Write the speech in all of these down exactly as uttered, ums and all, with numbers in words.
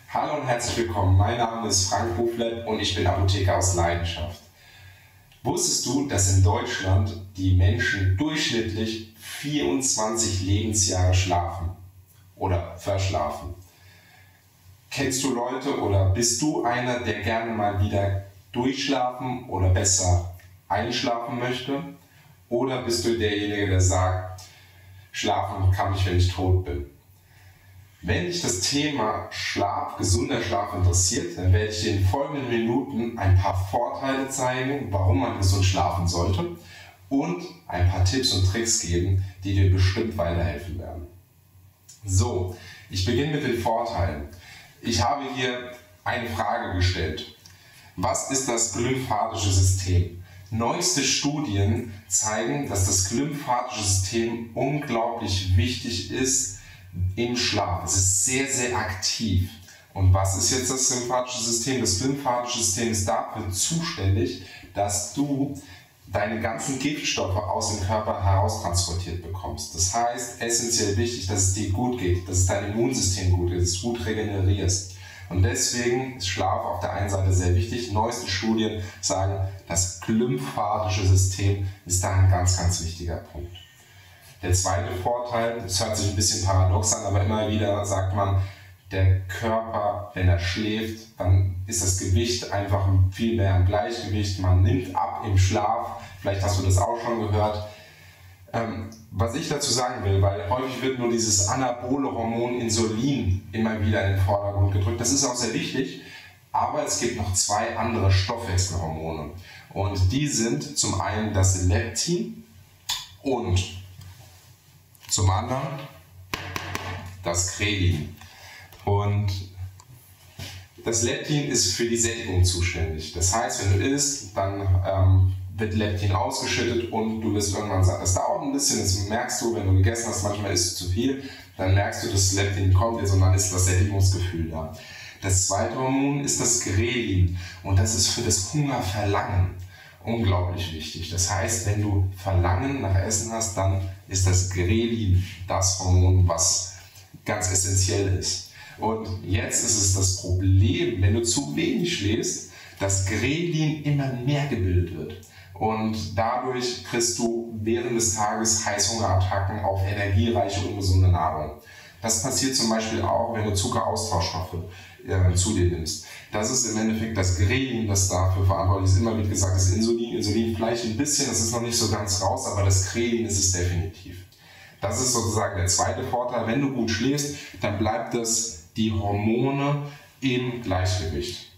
Hallo und herzlich willkommen, mein Name ist Frank Buchlet und ich bin Apotheker aus Leidenschaft. Wusstest du, dass in Deutschland die Menschen durchschnittlich vierundzwanzig Lebensjahre schlafen oder verschlafen? Kennst du Leute oder bist du einer, der gerne mal wieder durchschlafen oder besser einschlafen möchte? Oder bist du derjenige, der sagt, schlafen kann ich, wenn ich tot bin? Wenn dich das Thema Schlaf, gesunder Schlaf interessiert, dann werde ich dir in den folgenden Minuten ein paar Vorteile zeigen, warum man gesund schlafen sollte und ein paar Tipps und Tricks geben, die dir bestimmt weiterhelfen werden. So, ich beginne mit den Vorteilen. Ich habe hier eine Frage gestellt. Was ist das glymphatische System? Neueste Studien zeigen, dass das glymphatische System unglaublich wichtig ist im Schlaf. Es ist sehr, sehr aktiv. Und was ist jetzt das lymphatische System? Das lymphatische System ist dafür zuständig, dass du deine ganzen Giftstoffe aus dem Körper heraustransportiert bekommst. Das heißt, essentiell wichtig, dass es dir gut geht, dass es dein Immunsystem gut geht, dass du gut regenerierst. Und deswegen ist Schlaf auf der einen Seite sehr wichtig. Neueste Studien sagen, das glymphatische System ist da ein ganz, ganz wichtiger Punkt. Der zweite Vorteil, das hört sich ein bisschen paradox an, aber immer wieder sagt man, der Körper, wenn er schläft, dann ist das Gewicht einfach viel mehr im Gleichgewicht. Man nimmt ab im Schlaf, vielleicht hast du das auch schon gehört. Ähm, was ich dazu sagen will, weil häufig wird nur dieses anabole Hormon Insulin immer wieder in den Vordergrund gedrückt. Das ist auch sehr wichtig, aber es gibt noch zwei andere Stoffwechselhormone. Und die sind zum einen das Leptin und zum anderen das Grelin. Und das Leptin ist für die Sättigung zuständig. Das heißt, wenn du isst, dann ähm, wird Leptin ausgeschüttet und du wirst irgendwann satt. Das dauert ein bisschen, das merkst du, wenn du gegessen hast, manchmal isst du zu viel, dann merkst du, dass das Leptin kommt jetzt und dann ist das Sättigungsgefühl da. Das zweite Hormon ist das Grelin und das ist für das Hungerverlangen unglaublich wichtig. Das heißt, wenn du Verlangen nach Essen hast, dann ist das Grelin das Hormon, was ganz essentiell ist. Und jetzt ist es das Problem, wenn du zu wenig schläfst, dass Grelin immer mehr gebildet wird. Und dadurch kriegst du während des Tages Heißhungerattacken auf energiereiche, ungesunde Nahrung. Das passiert zum Beispiel auch, wenn du Zuckeraustauschstoffe äh, zu dir nimmst. Das ist im Endeffekt das Grelin, das dafür verantwortlich ist. Immer wird gesagt, das Insulin, Insulin vielleicht ein bisschen, das ist noch nicht so ganz raus, aber das Grelin ist es definitiv. Das ist sozusagen der zweite Vorteil. Wenn du gut schläfst, dann bleibt das die Hormone im Gleichgewicht.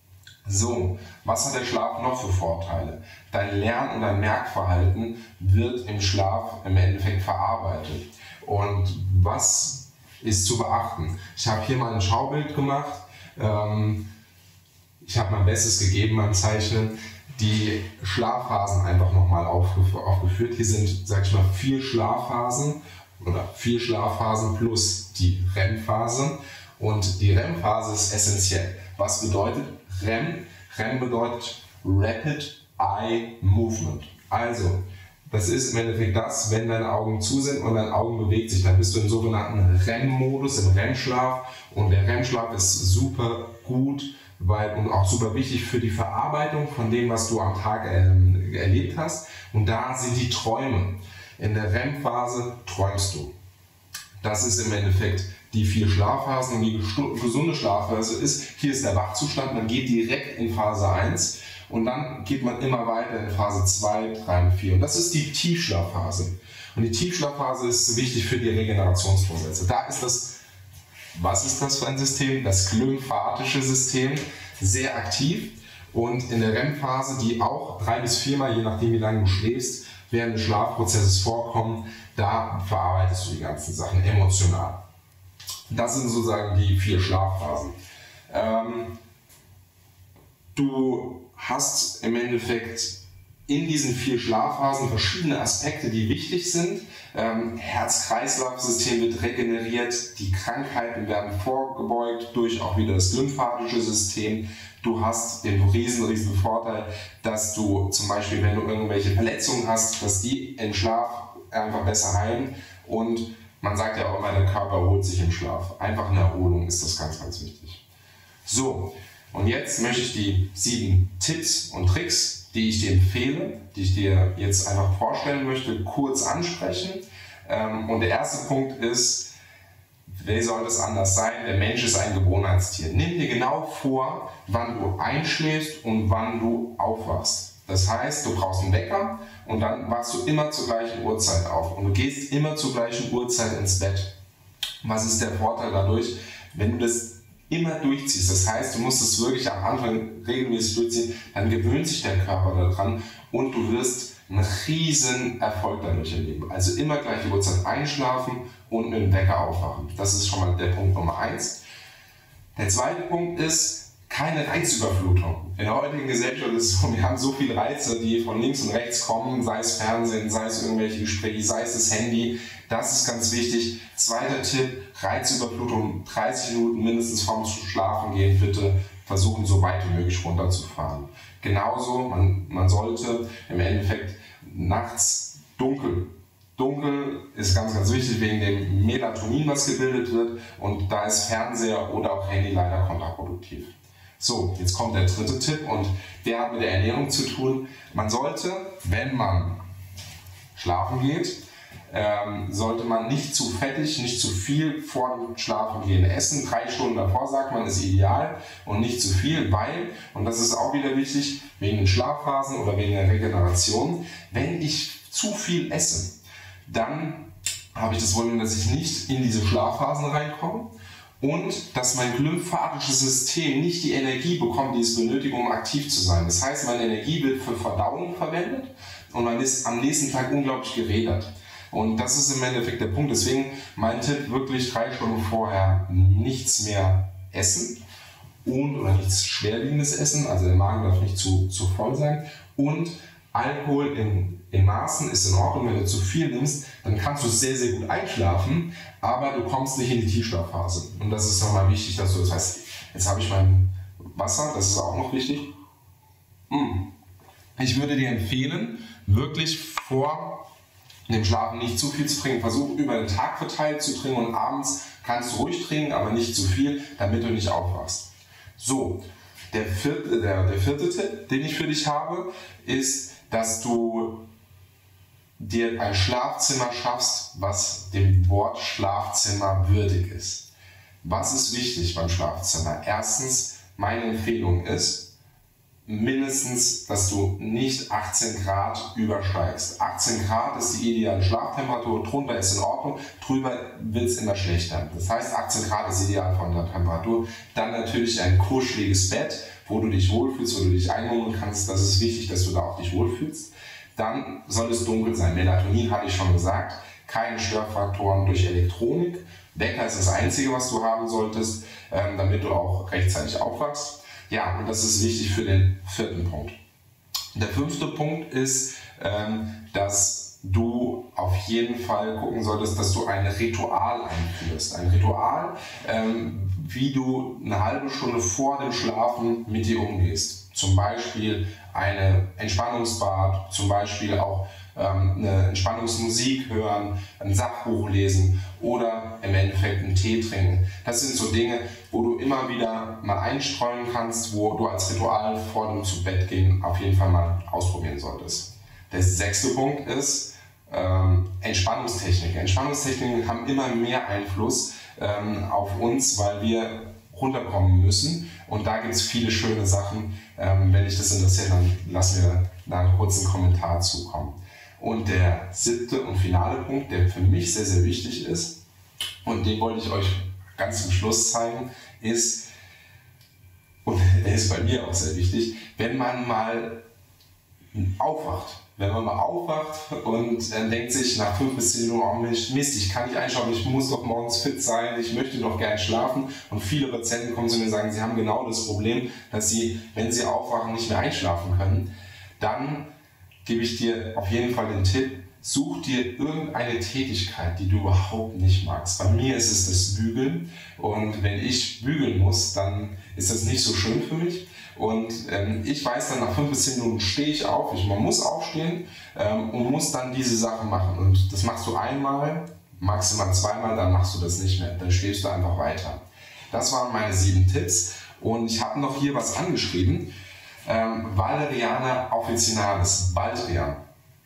So, was hat der Schlaf noch für Vorteile? Dein Lern- und dein Merkverhalten wird im Schlaf im Endeffekt verarbeitet. Und was ist zu beachten? Ich habe hier mal ein Schaubild gemacht. Ähm, ich habe mein Bestes gegeben beim Zeichnen. Die Schlafphasen einfach nochmal aufgeführt. Hier sind, sag ich mal, vier Schlafphasen oder vier Schlafphasen plus die R E M-Phase. Und die R E M-Phase ist essentiell. Was bedeutet R E M? R E M bedeutet Rapid Eye Movement. Also, das ist im Endeffekt das, wenn deine Augen zu sind und deine Augen bewegt sich, dann bist du im sogenannten R E M-Modus, im R E M-Schlaf. Und der R E M-Schlaf ist super gut, weil, und auch super wichtig für die Verarbeitung von dem, was du am Tag ähm, erlebt hast. Und da sind die Träume. In der R E M-Phase träumst du. Das ist im Endeffekt die vier Schlafphasen. Und die gesunde Schlafphase ist, hier ist der Wachzustand, man geht direkt in Phase eins und dann geht man immer weiter in Phase zwei, drei und vier. Und das ist die Tiefschlafphase. Und die Tiefschlafphase ist wichtig für die Regenerationsprozesse. Da ist das, was ist das für ein System? Das glymphatische System, sehr aktiv. Und in der R E M-Phase, die auch drei bis viermal, je nachdem wie lange du schläfst, während des Schlafprozesses vorkommen, da verarbeitest du die ganzen Sachen emotional. Das sind sozusagen die vier Schlafphasen. Ähm, du hast im Endeffekt in diesen vier Schlafphasen verschiedene Aspekte, die wichtig sind. Ähm, Herz-Kreislauf-System wird regeneriert, die Krankheiten werden vorgebeugt durch auch wieder das lymphatische System. Du hast den riesen, riesen Vorteil, dass du zum Beispiel, wenn du irgendwelche Verletzungen hast, dass die im Schlaf einfach besser heilen. Und man sagt ja auch immer, der Körper erholt sich im Schlaf. Einfach eine Erholung ist das ganz, ganz wichtig. So, und jetzt möchte ich die sieben Tipps und Tricks, die ich dir empfehle, die ich dir jetzt einfach vorstellen möchte, kurz ansprechen. Und der erste Punkt ist, wie soll das anders sein? Der Mensch ist ein Gewohnheitstier. Nimm dir genau vor, wann du einschläfst und wann du aufwachst. Das heißt, du brauchst einen Wecker und dann wachst du immer zur gleichen Uhrzeit auf und du gehst immer zur gleichen Uhrzeit ins Bett. Was ist der Vorteil dadurch? Wenn du das immer durchziehst, das heißt, du musst es wirklich am Anfang regelmäßig durchziehen, dann gewöhnt sich der Körper daran und du wirst einen riesen Erfolg dadurch erleben. Also immer gleiche Uhrzeit einschlafen und mit dem Wecker aufwachen. Das ist schon mal der Punkt Nummer eins. Der zweite Punkt ist, keine Reizüberflutung. In der heutigen Gesellschaft ist es so, wir haben so viele Reize, die von links und rechts kommen, sei es Fernsehen, sei es irgendwelche Gespräche, sei es das Handy. Das ist ganz wichtig. Zweiter Tipp, Reizüberflutung, dreißig Minuten mindestens vorm Schlafen gehen, bitte versuchen, so weit wie möglich runterzufahren. Genauso, man, man sollte im Endeffekt nachts dunkel. Dunkel ist ganz, ganz wichtig wegen dem Melatonin, was gebildet wird, und da ist Fernseher oder auch Handy leider kontraproduktiv. So, jetzt kommt der dritte Tipp und der hat mit der Ernährung zu tun. Man sollte, wenn man schlafen geht, ähm, sollte man nicht zu fettig, nicht zu viel vor dem Schlafengehen essen. Drei Stunden davor, sagt man, ist ideal, und nicht zu viel, weil, und das ist auch wieder wichtig, wegen den Schlafphasen oder wegen der Regeneration, wenn ich zu viel esse, dann habe ich das Problem, dass ich nicht in diese Schlafphasen reinkomme und dass mein lymphatisches System nicht die Energie bekommt, die es benötigt, um aktiv zu sein. Das heißt, meine Energie wird für Verdauung verwendet und man ist am nächsten Tag unglaublich gerädert. Und das ist im Endeffekt der Punkt. Deswegen mein Tipp, wirklich drei Stunden vorher nichts mehr essen und oder nichts Schwerwiegendes essen, also der Magen darf nicht zu, zu voll sein, und Alkohol in, in Maßen ist in Ordnung. Wenn du zu viel nimmst, dann kannst du sehr, sehr gut einschlafen, aber du kommst nicht in die Tiefschlafphase. Und das ist nochmal wichtig, dass du das heißt, jetzt habe ich mein Wasser, das ist auch noch wichtig. Ich würde dir empfehlen, wirklich vor dem Schlafen nicht zu viel zu trinken. Versuch über den Tag verteilt zu trinken und abends kannst du ruhig trinken, aber nicht zu viel, damit du nicht aufwachst. So, der vierte, der, der vierte Tipp, den ich für dich habe, ist, dass du dir ein Schlafzimmer schaffst, was dem Wort Schlafzimmer würdig ist. Was ist wichtig beim Schlafzimmer? Erstens, meine Empfehlung ist, mindestens, dass du nicht achtzehn Grad übersteigst. achtzehn Grad ist die ideale Schlaftemperatur, drunter ist in Ordnung, drüber wird es immer schlechter. Das heißt, achtzehn Grad ist ideal von der Temperatur. Dann natürlich ein kuscheliges Bett, wo du dich wohlfühlst, wo du dich einmummeln kannst. Das ist wichtig, dass du da auch dich wohlfühlst. Dann soll es dunkel sein. Melatonin hatte ich schon gesagt. Keine Störfaktoren durch Elektronik. Wecker ist das Einzige, was du haben solltest, ähm, damit du auch rechtzeitig aufwachst. Ja, und das ist wichtig für den vierten Punkt. Der fünfte Punkt ist, ähm, dass du auf jeden Fall gucken solltest, dass du ein Ritual einführst. Ein Ritual, ähm, wie du eine halbe Stunde vor dem Schlafen mit dir umgehst. Zum Beispiel eine Entspannungsbad, zum Beispiel auch ähm, eine Entspannungsmusik hören, ein Sachbuch lesen oder im Endeffekt einen Tee trinken. Das sind so Dinge, wo du immer wieder mal einstreuen kannst, wo du als Ritual vor dem zu Bett gehen auf jeden Fall mal ausprobieren solltest. Der sechste Punkt ist ähm, Entspannungstechniken. Entspannungstechniken haben immer mehr Einfluss ähm, auf uns, weil wir runterkommen müssen, und da gibt es viele schöne Sachen. Ähm, wenn dich das interessiert, dann lass mir da einen kurzen Kommentar zukommen. Und der siebte und finale Punkt, der für mich sehr, sehr wichtig ist, und den wollte ich euch ganz zum Schluss zeigen, ist, und der ist bei mir auch sehr wichtig, wenn man mal aufwacht. Wenn man mal aufwacht und äh, denkt sich nach fünf bis zehn Minuten, oh Mist, ich kann nicht einschauen, ich muss doch morgens fit sein, ich möchte doch gern schlafen. Und viele Patienten kommen zu mir und sagen, sie haben genau das Problem, dass sie, wenn sie aufwachen, nicht mehr einschlafen können. Dann gebe ich dir auf jeden Fall den Tipp, such dir irgendeine Tätigkeit, die du überhaupt nicht magst. Bei mir ist es das Bügeln, und wenn ich bügeln muss, dann ist das nicht so schön für mich. Und ähm, ich weiß dann, nach fünf bis zehn Minuten stehe ich auf, ich, man muss aufstehen ähm, und muss dann diese Sachen machen. Und das machst du einmal, maximal zweimal, dann machst du das nicht mehr, dann schläfst du einfach weiter. Das waren meine sieben Tipps. Und ich habe noch hier was angeschrieben. Ähm, Valeriana officinalis, Baldrian.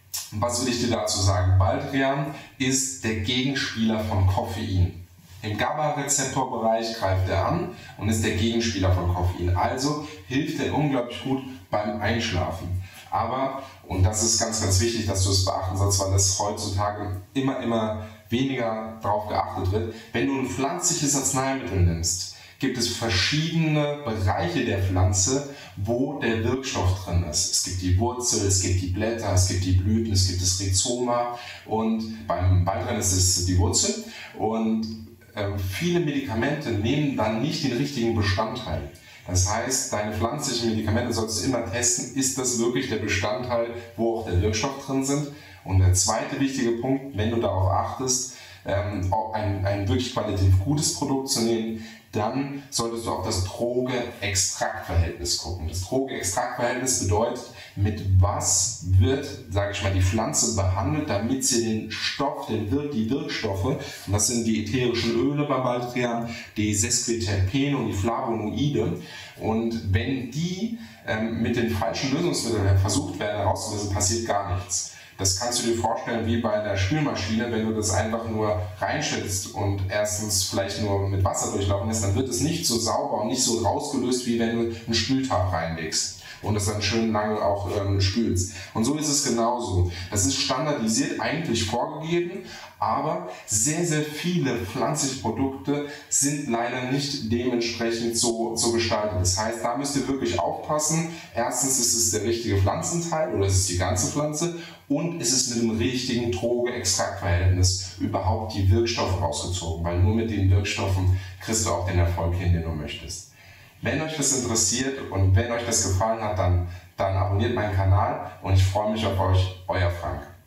Was will ich dir dazu sagen? Baldrian ist der Gegenspieler von Koffein. Im GABA-Rezeptorbereich greift er an und ist der Gegenspieler von Koffein. Also hilft er unglaublich gut beim Einschlafen. Aber, und das ist ganz, ganz wichtig, dass du es beachten sollst, weil das heutzutage immer, immer weniger darauf geachtet wird. Wenn du ein pflanzliches Arzneimittel nimmst, gibt es verschiedene Bereiche der Pflanze, wo der Wirkstoff drin ist. Es gibt die Wurzel, es gibt die Blätter, es gibt die Blüten, es gibt das Rhizoma und beim Baldrian ist es die Wurzel. Und äh, viele Medikamente nehmen dann nicht den richtigen Bestandteil. Das heißt, deine pflanzlichen Medikamente solltest du immer testen, ist das wirklich der Bestandteil, wo auch der Wirkstoff drin sind. Und der zweite wichtige Punkt, wenn du darauf achtest, ähm, auch ein, ein wirklich qualitativ gutes Produkt zu nehmen, dann solltest du auf das Droge-Extrakt-Verhältnis gucken. Das Droge-Extrakt-Verhältnis bedeutet, mit was wird, sage ich mal, die Pflanze behandelt, damit sie den Stoff, den Wir die Wirkstoffe, und das sind die ätherischen Öle bei Baldrian, die Sesquiterpene und die Flavonoide, und wenn die ähm, mit den falschen Lösungsmitteln versucht werden herauszulösen, passiert gar nichts. Das kannst du dir vorstellen wie bei einer Spülmaschine, wenn du das einfach nur reinschüttest und erstens vielleicht nur mit Wasser durchlaufen lässt, dann wird es nicht so sauber und nicht so rausgelöst, wie wenn du einen Spültab reinlegst und es dann schön lange auch ähm, spülst. Und so ist es genauso. Das ist standardisiert eigentlich vorgegeben, aber sehr, sehr viele pflanzliche Produkte sind leider nicht dementsprechend so, so gestaltet. Das heißt, da müsst ihr wirklich aufpassen. Erstens ist es der richtige Pflanzenteil oder ist es die ganze Pflanze und ist es mit dem richtigen Droge-Extrakt-Verhältnis überhaupt die Wirkstoffe rausgezogen, weil nur mit den Wirkstoffen kriegst du auch den Erfolg hin, den du möchtest. Wenn euch das interessiert und wenn euch das gefallen hat, dann, dann abonniert meinen Kanal und ich freue mich auf euch, euer Frank.